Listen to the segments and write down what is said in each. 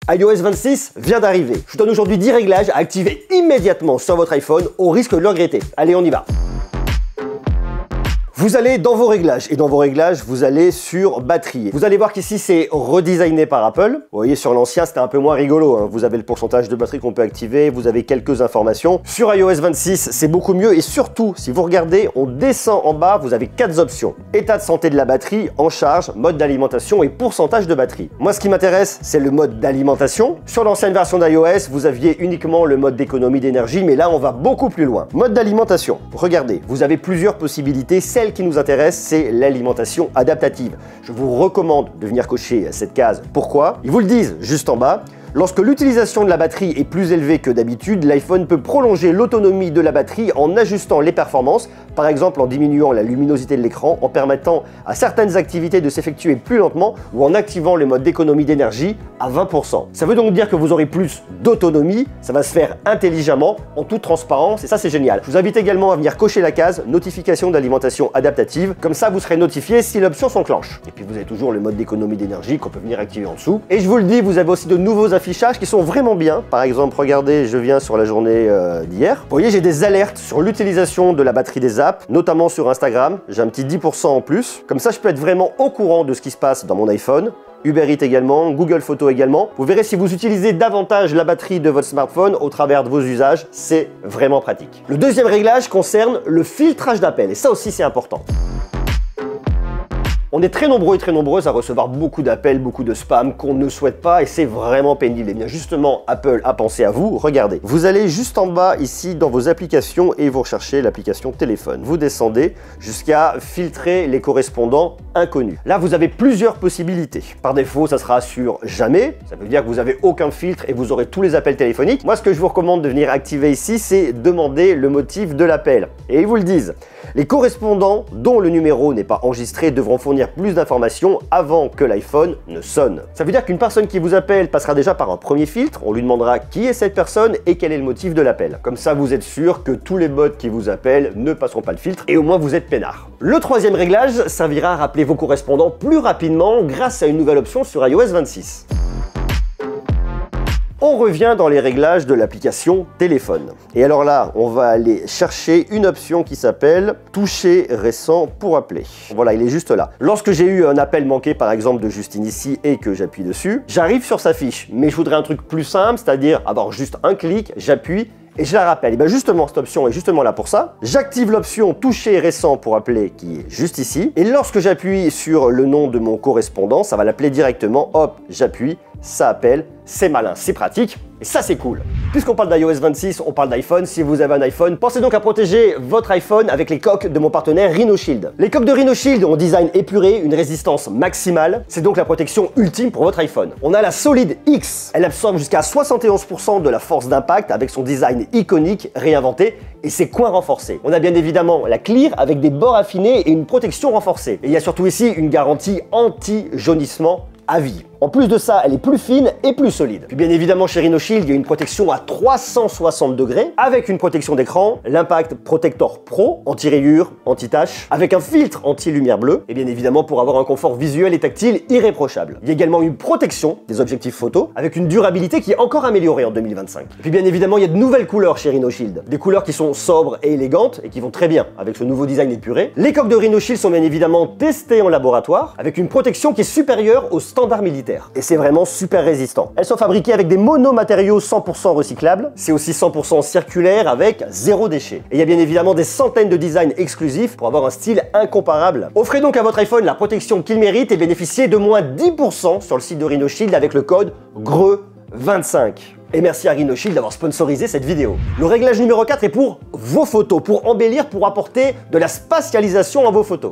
iOS 26 vient d'arriver. Je vous donne aujourd'hui 10 réglages à activer immédiatement sur votre iPhone au risque de le regretter. Allez, on y va. Vous allez dans vos réglages, et dans vos réglages, vous allez sur batterie. Vous allez voir qu'ici, c'est redesigné par Apple. Vous voyez, sur l'ancien, c'était un peu moins rigolo, hein. Vous avez le pourcentage de batterie qu'on peut activer, vous avez quelques informations. Sur iOS 26, c'est beaucoup mieux, et surtout, si vous regardez, on descend en bas, vous avez 4 options. État de santé de la batterie, en charge, mode d'alimentation et pourcentage de batterie. Moi, ce qui m'intéresse, c'est le mode d'alimentation. Sur l'ancienne version d'iOS, vous aviez uniquement le mode d'économie d'énergie, mais là, on va beaucoup plus loin. Mode d'alimentation. Regardez, vous avez plusieurs possibilités. Celle qui nous intéresse, c'est l'alimentation adaptative. Je vous recommande de venir cocher cette case. Pourquoi? Ils vous le disent juste en bas. Lorsque l'utilisation de la batterie est plus élevée que d'habitude, l'iPhone peut prolonger l'autonomie de la batterie en ajustant les performances, par exemple en diminuant la luminosité de l'écran, en permettant à certaines activités de s'effectuer plus lentement ou en activant le mode d'économie d'énergie à 20%. Ça veut donc dire que vous aurez plus d'autonomie, ça va se faire intelligemment, en toute transparence, et ça c'est génial. Je vous invite également à venir cocher la case notification d'alimentation adaptative, comme ça vous serez notifié si l'option s'enclenche. Et puis vous avez toujours le mode d'économie d'énergie qu'on peut venir activer en dessous. Et je vous le dis, vous avez aussi de nouveaux affichages qui sont vraiment bien. Par exemple, regardez, je viens sur la journée d'hier. Vous voyez, j'ai des alertes sur l'utilisation de la batterie des apps, notamment sur Instagram. J'ai un petit 10% en plus. Comme ça, je peux être vraiment au courant de ce qui se passe dans mon iPhone. Uber Eats également, Google Photos également. Vous verrez si vous utilisez davantage la batterie de votre smartphone au travers de vos usages, c'est vraiment pratique. Le deuxième réglage concerne le filtrage d'appels, et ça aussi c'est important. On est très nombreux et très nombreuses à recevoir beaucoup d'appels, beaucoup de spam qu'on ne souhaite pas et c'est vraiment pénible. Et bien justement, Apple a pensé à vous. Regardez, vous allez juste en bas ici dans vos applications et vous recherchez l'application téléphone. Vous descendez jusqu'à filtrer les correspondants inconnus. Là, vous avez plusieurs possibilités. Par défaut, ça sera sur jamais. Ça veut dire que vous n'avez aucun filtre et vous aurez tous les appels téléphoniques. Moi, ce que je vous recommande de venir activer ici, c'est demander le motif de l'appel. Et ils vous le disent. Les correspondants dont le numéro n'est pas enregistré devront fournir plus d'informations avant que l'iPhone ne sonne. Ça veut dire qu'une personne qui vous appelle passera déjà par un premier filtre, on lui demandera qui est cette personne et quel est le motif de l'appel. Comme ça, vous êtes sûr que tous les bots qui vous appellent ne passeront pas le filtre et au moins vous êtes peinard. Le troisième réglage servira à rappeler vos correspondants plus rapidement grâce à une nouvelle option sur iOS 26. On revient dans les réglages de l'application téléphone. Et alors là, on va aller chercher une option qui s'appelle « Toucher récent pour appeler ». Voilà, il est juste là. Lorsque j'ai eu un appel manqué, par exemple, de Justine ici et que j'appuie dessus, j'arrive sur sa fiche. Mais je voudrais un truc plus simple, c'est-à-dire avoir juste un clic, j'appuie et je la rappelle. Et bien justement, cette option est justement là pour ça. J'active l'option toucher récent pour appeler qui est juste ici. Et lorsque j'appuie sur le nom de mon correspondant, ça va l'appeler directement. Hop, j'appuie, ça appelle, c'est malin, c'est pratique. Et ça, c'est cool. Puisqu'on parle d'iOS 26, on parle d'iPhone. Si vous avez un iPhone, pensez donc à protéger votre iPhone avec les coques de mon partenaire RhinoShield. Les coques de RhinoShield ont un design épuré, une résistance maximale. C'est donc la protection ultime pour votre iPhone. On a la Solid X. Elle absorbe jusqu'à 71% de la force d'impact avec son design iconique réinventé et ses coins renforcés. On a bien évidemment la Clear avec des bords affinés et une protection renforcée. Et il y a surtout ici une garantie anti-jaunissement à vie. En plus de ça, elle est plus fine et plus solide. Puis bien évidemment, chez RhinoShield, il y a une protection à 360 degrés avec une protection d'écran, l'Impact Protector Pro, anti-rayures, anti-taches, avec un filtre anti-lumière bleue et bien évidemment pour avoir un confort visuel et tactile irréprochable. Il y a également une protection des objectifs photo avec une durabilité qui est encore améliorée en 2025. Et puis bien évidemment, il y a de nouvelles couleurs chez RhinoShield. Des couleurs qui sont sobres et élégantes et qui vont très bien avec ce nouveau design épuré. Les coques de RhinoShield sont bien évidemment testées en laboratoire avec une protection qui est supérieure aux standards militaires. Et c'est vraiment super résistant. Elles sont fabriquées avec des monomatériaux 100% recyclables. C'est aussi 100% circulaire avec zéro déchet. Et il y a bien évidemment des centaines de designs exclusifs pour avoir un style incomparable. Offrez donc à votre iPhone la protection qu'il mérite et bénéficiez de moins 10% sur le site de RhinoShield avec le code GREU25. Et merci à RhinoShield d'avoir sponsorisé cette vidéo. Le réglage numéro 4 est pour vos photos, pour embellir, pour apporter de la spatialisation à vos photos.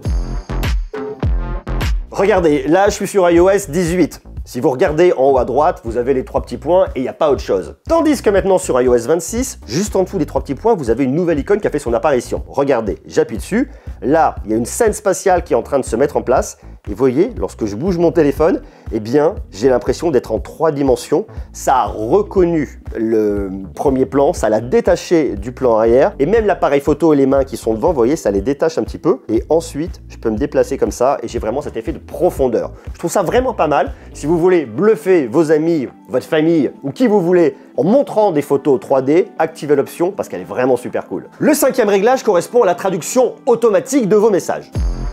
Regardez, là je suis sur iOS 18. Si vous regardez en haut à droite, vous avez les 3 petits points et il n'y a pas autre chose. Tandis que maintenant sur iOS 26, juste en dessous des 3 petits points, vous avez une nouvelle icône qui a fait son apparition. Regardez, j'appuie dessus. Là, il y a une scène spatiale qui est en train de se mettre en place. Et vous voyez, lorsque je bouge mon téléphone, eh bien, j'ai l'impression d'être en 3 dimensions. Ça a reconnu le premier plan, ça l'a détaché du plan arrière. Et même l'appareil photo et les mains qui sont devant, vous voyez, ça les détache un petit peu. Et ensuite, je peux me déplacer comme ça et j'ai vraiment cet effet de profondeur. Je trouve ça vraiment pas mal. Si vous voulez bluffer vos amis, votre famille ou qui vous voulez en montrant des photos 3D, activez l'option parce qu'elle est vraiment super cool. Le 5e réglage correspond à la traduction automatique de vos messages.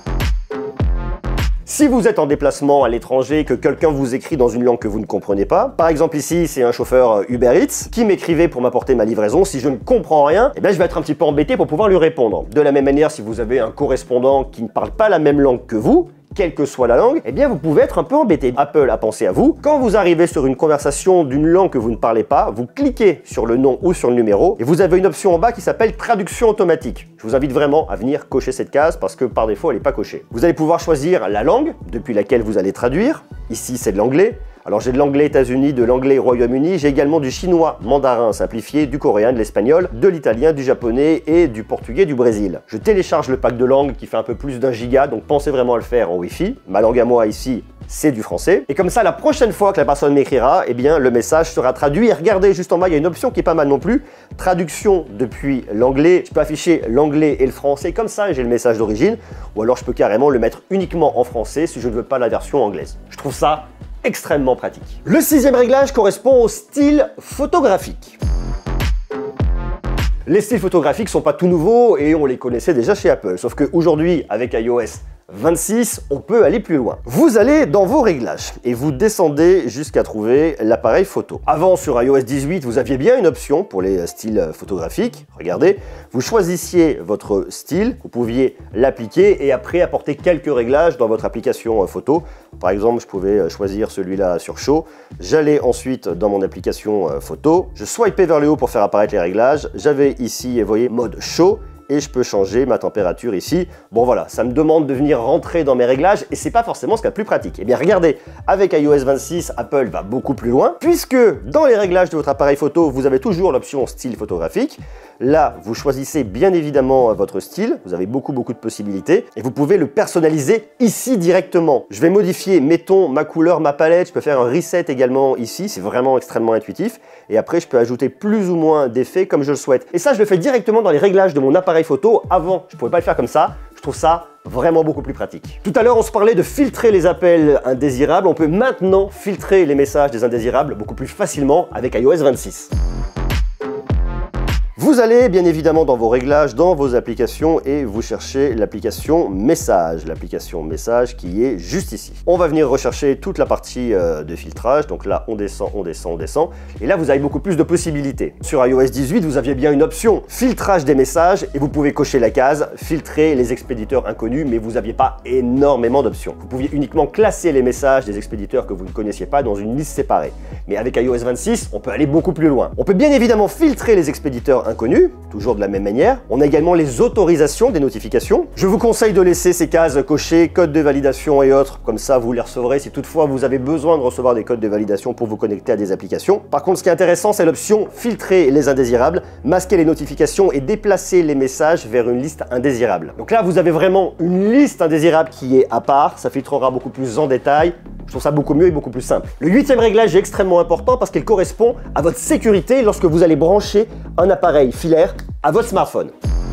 Si vous êtes en déplacement à l'étranger, que quelqu'un vous écrit dans une langue que vous ne comprenez pas, par exemple ici c'est un chauffeur Uber Eats qui m'écrivait pour m'apporter ma livraison, si je ne comprends rien, eh bien je vais être un petit peu embêté pour pouvoir lui répondre. De la même manière, si vous avez un correspondant qui ne parle pas la même langue que vous, quelle que soit la langue, eh bien vous pouvez être un peu embêté. Apple a pensé à vous. Quand vous arrivez sur une conversation d'une langue que vous ne parlez pas, vous cliquez sur le nom ou sur le numéro et vous avez une option en bas qui s'appelle traduction automatique. Je vous invite vraiment à venir cocher cette case parce que par défaut elle n'est pas cochée. Vous allez pouvoir choisir la langue depuis laquelle vous allez traduire. Ici c'est de l'anglais. Alors j'ai de l'anglais États-Unis, de l'anglais Royaume-Uni, j'ai également du chinois mandarin simplifié, du coréen, de l'espagnol, de l'italien, du japonais et du portugais du Brésil. Je télécharge le pack de langue qui fait un peu plus d'1 giga, donc pensez vraiment à le faire en Wi-Fi. Ma langue à moi ici, c'est du français. Et comme ça, la prochaine fois que la personne m'écrira, eh bien le message sera traduit. Et regardez, juste en bas, il y a une option qui est pas mal non plus. Traduction depuis l'anglais. Je peux afficher l'anglais et le français comme ça et j'ai le message d'origine. Ou alors je peux carrément le mettre uniquement en français si je ne veux pas la version anglaise. Je trouve ça extrêmement pratique. Le 6e réglage correspond au style photographique. Les styles photographiques sont pas tout nouveaux et on les connaissait déjà chez Apple. Sauf qu'aujourd'hui, avec iOS 26, on peut aller plus loin. Vous allez dans vos réglages et vous descendez jusqu'à trouver l'appareil photo. Avant, sur iOS 18, vous aviez bien une option pour les styles photographiques. Regardez, vous choisissiez votre style, vous pouviez l'appliquer et après apporter quelques réglages dans votre application photo. Par exemple, je pouvais choisir celui-là sur chaud. J'allais ensuite dans mon application photo. Je swipais vers le haut pour faire apparaître les réglages. J'avais ici, vous voyez, mode chaud. Et je peux changer ma température ici. Bon voilà, ça me demande de venir rentrer dans mes réglages et c'est pas forcément ce qu'il y a de plus pratique. Eh bien regardez, avec iOS 26, Apple va beaucoup plus loin puisque dans les réglages de votre appareil photo, vous avez toujours l'option style photographique. Là, vous choisissez bien évidemment votre style, vous avez beaucoup de possibilités et vous pouvez le personnaliser ici directement. Je vais modifier, mettons, ma couleur, ma palette, je peux faire un reset également ici, c'est vraiment extrêmement intuitif et après je peux ajouter plus ou moins d'effets comme je le souhaite. Et ça, je le fais directement dans les réglages de mon appareil photo. Avant, je ne pouvais pas le faire comme ça. Je trouve ça vraiment beaucoup plus pratique. Tout à l'heure, on se parlait de filtrer les appels indésirables. On peut maintenant filtrer les messages des indésirables beaucoup plus facilement avec iOS 26. Vous allez bien évidemment dans vos réglages, dans vos applications et vous cherchez l'application Messages. L'application Messages qui est juste ici. On va venir rechercher toute la partie de filtrage. Donc là, on descend. Et là, vous avez beaucoup plus de possibilités. Sur iOS 18, vous aviez bien une option filtrage des messages et vous pouvez cocher la case filtrer les expéditeurs inconnus, mais vous n'aviez pas énormément d'options. Vous pouviez uniquement classer les messages des expéditeurs que vous ne connaissiez pas dans une liste séparée. Mais avec iOS 26, on peut aller beaucoup plus loin. On peut bien évidemment filtrer les expéditeurs inconnus, toujours de la même manière. On a également les autorisations des notifications. Je vous conseille de laisser ces cases cochées, code de validation et autres, comme ça vous les recevrez si toutefois vous avez besoin de recevoir des codes de validation pour vous connecter à des applications. Par contre, ce qui est intéressant, c'est l'option filtrer les indésirables, masquer les notifications et déplacer les messages vers une liste indésirable. Donc là, vous avez vraiment une liste indésirable qui est à part, ça filtrera beaucoup plus en détail. Je trouve ça beaucoup mieux et beaucoup plus simple. Le 8e réglage est extrêmement important parce qu'il correspond à votre sécurité lorsque vous allez brancher un appareil filaire à votre smartphone.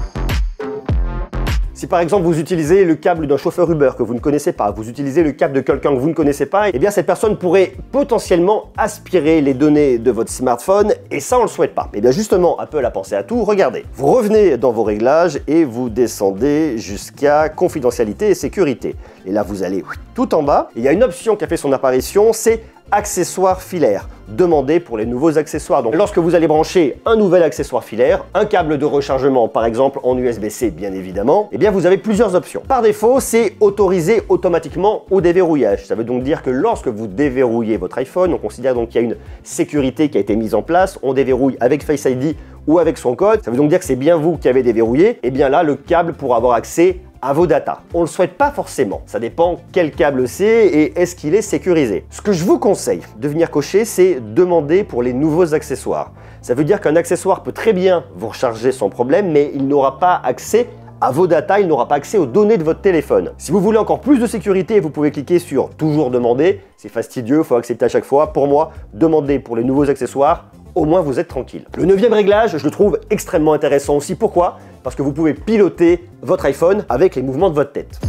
Si par exemple vous utilisez le câble d'un chauffeur Uber que vous ne connaissez pas, vous utilisez le câble de quelqu'un que vous ne connaissez pas, eh bien cette personne pourrait potentiellement aspirer les données de votre smartphone et ça on le souhaite pas. Et bien justement Apple a pensé à tout, regardez. Vous revenez dans vos réglages et vous descendez jusqu'à confidentialité et sécurité. Et là vous allez tout en bas, il y a une option qui a fait son apparition, c'est accessoires filaires. Demandez pour les nouveaux accessoires. Donc lorsque vous allez brancher un nouvel accessoire filaire, un câble de rechargement par exemple en USB-C bien évidemment, eh bien vous avez plusieurs options. Par défaut, c'est autorisé automatiquement au déverrouillage. Ça veut donc dire que lorsque vous déverrouillez votre iPhone, on considère donc qu'il y a une sécurité qui a été mise en place, on déverrouille avec Face ID ou avec son code. Ça veut donc dire que c'est bien vous qui avez déverrouillé. Et bien là, le câble pourra avoir accès à vos datas. On ne le souhaite pas forcément, ça dépend quel câble c'est et est-ce qu'il est sécurisé. Ce que je vous conseille de venir cocher, c'est demander pour les nouveaux accessoires. Ça veut dire qu'un accessoire peut très bien vous recharger sans problème, mais il n'aura pas accès à vos datas, il n'aura pas accès aux données de votre téléphone. Si vous voulez encore plus de sécurité, vous pouvez cliquer sur toujours demander. C'est fastidieux, il faut accepter à chaque fois. Pour moi, demandez pour les nouveaux accessoires, au moins vous êtes tranquille. Le 9e réglage, je le trouve extrêmement intéressant aussi. Pourquoi? Parce que vous pouvez piloter votre iPhone avec les mouvements de votre tête.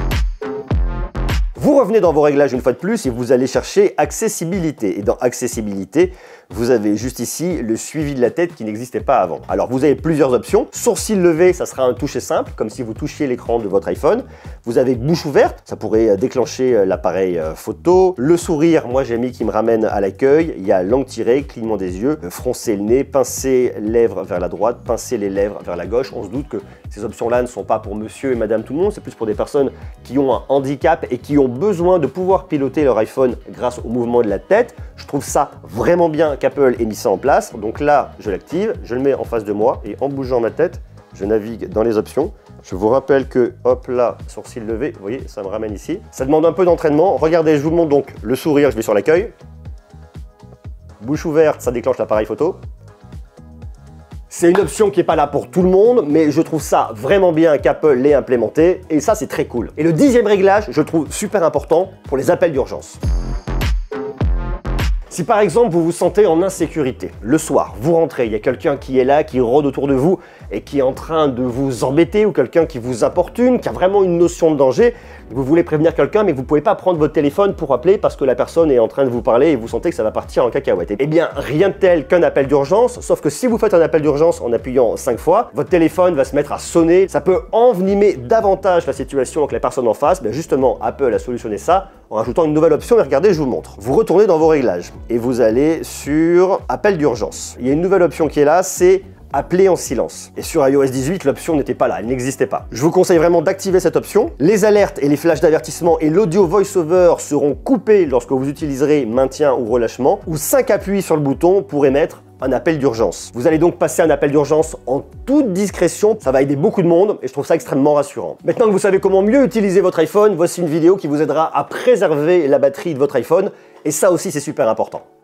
Vous revenez dans vos réglages une fois de plus et vous allez chercher accessibilité. Et dans accessibilité, vous avez juste ici le suivi de la tête qui n'existait pas avant. Alors vous avez plusieurs options. Sourcil levé, ça sera un toucher simple, comme si vous touchiez l'écran de votre iPhone. Vous avez bouche ouverte, ça pourrait déclencher l'appareil photo. Le sourire, moi j'ai mis qui me ramène à l'accueil. Il y a langue tirée, clignement des yeux, froncer le nez, pincer lèvres vers la droite, pincer les lèvres vers la gauche. On se doute que ces options-là ne sont pas pour monsieur et madame tout le monde, c'est plus pour des personnes qui ont un handicap et qui ont besoin de pouvoir piloter leur iPhone grâce au mouvement de la tête. Je trouve ça vraiment bien qu'Apple ait mis ça en place. Donc là, je l'active, je le mets en face de moi et en bougeant ma tête, je navigue dans les options. Je vous rappelle que, hop là, sourcil levé, vous voyez, ça me ramène ici. Ça demande un peu d'entraînement. Regardez, je vous montre donc le sourire, je vais sur l'accueil. Bouche ouverte, ça déclenche l'appareil photo. C'est une option qui n'est pas là pour tout le monde, mais je trouve ça vraiment bien qu'Apple l'ait implémenté, et ça c'est très cool. Et le 10e réglage, je le trouve super important pour les appels d'urgence. Si par exemple vous vous sentez en insécurité, le soir, vous rentrez, il y a quelqu'un qui est là, qui rôde autour de vous et qui est en train de vous embêter, ou quelqu'un qui vous importune, qui a vraiment une notion de danger, vous voulez prévenir quelqu'un mais vous ne pouvez pas prendre votre téléphone pour appeler parce que la personne est en train de vous parler et vous sentez que ça va partir en cacahuète. Eh bien rien de tel qu'un appel d'urgence, sauf que si vous faites un appel d'urgence en appuyant 5 fois, votre téléphone va se mettre à sonner, ça peut envenimer davantage la situation avec la personne en face. Bien justement, Apple a solutionné ça en rajoutant une nouvelle option, et regardez, je vous montre. Vous retournez dans vos réglages et vous allez sur appel d'urgence. Il y a une nouvelle option qui est là, c'est appeler en silence. Et sur iOS 18, l'option n'était pas là, elle n'existait pas. Je vous conseille vraiment d'activer cette option. Les alertes et les flashs d'avertissement et l'audio voice-over seront coupés lorsque vous utiliserez maintien ou relâchement, ou 5 appuis sur le bouton pour émettre un appel d'urgence. Vous allez donc passer un appel d'urgence en toute discrétion, ça va aider beaucoup de monde et je trouve ça extrêmement rassurant. Maintenant que vous savez comment mieux utiliser votre iPhone, voici une vidéo qui vous aidera à préserver la batterie de votre iPhone, et ça aussi c'est super important.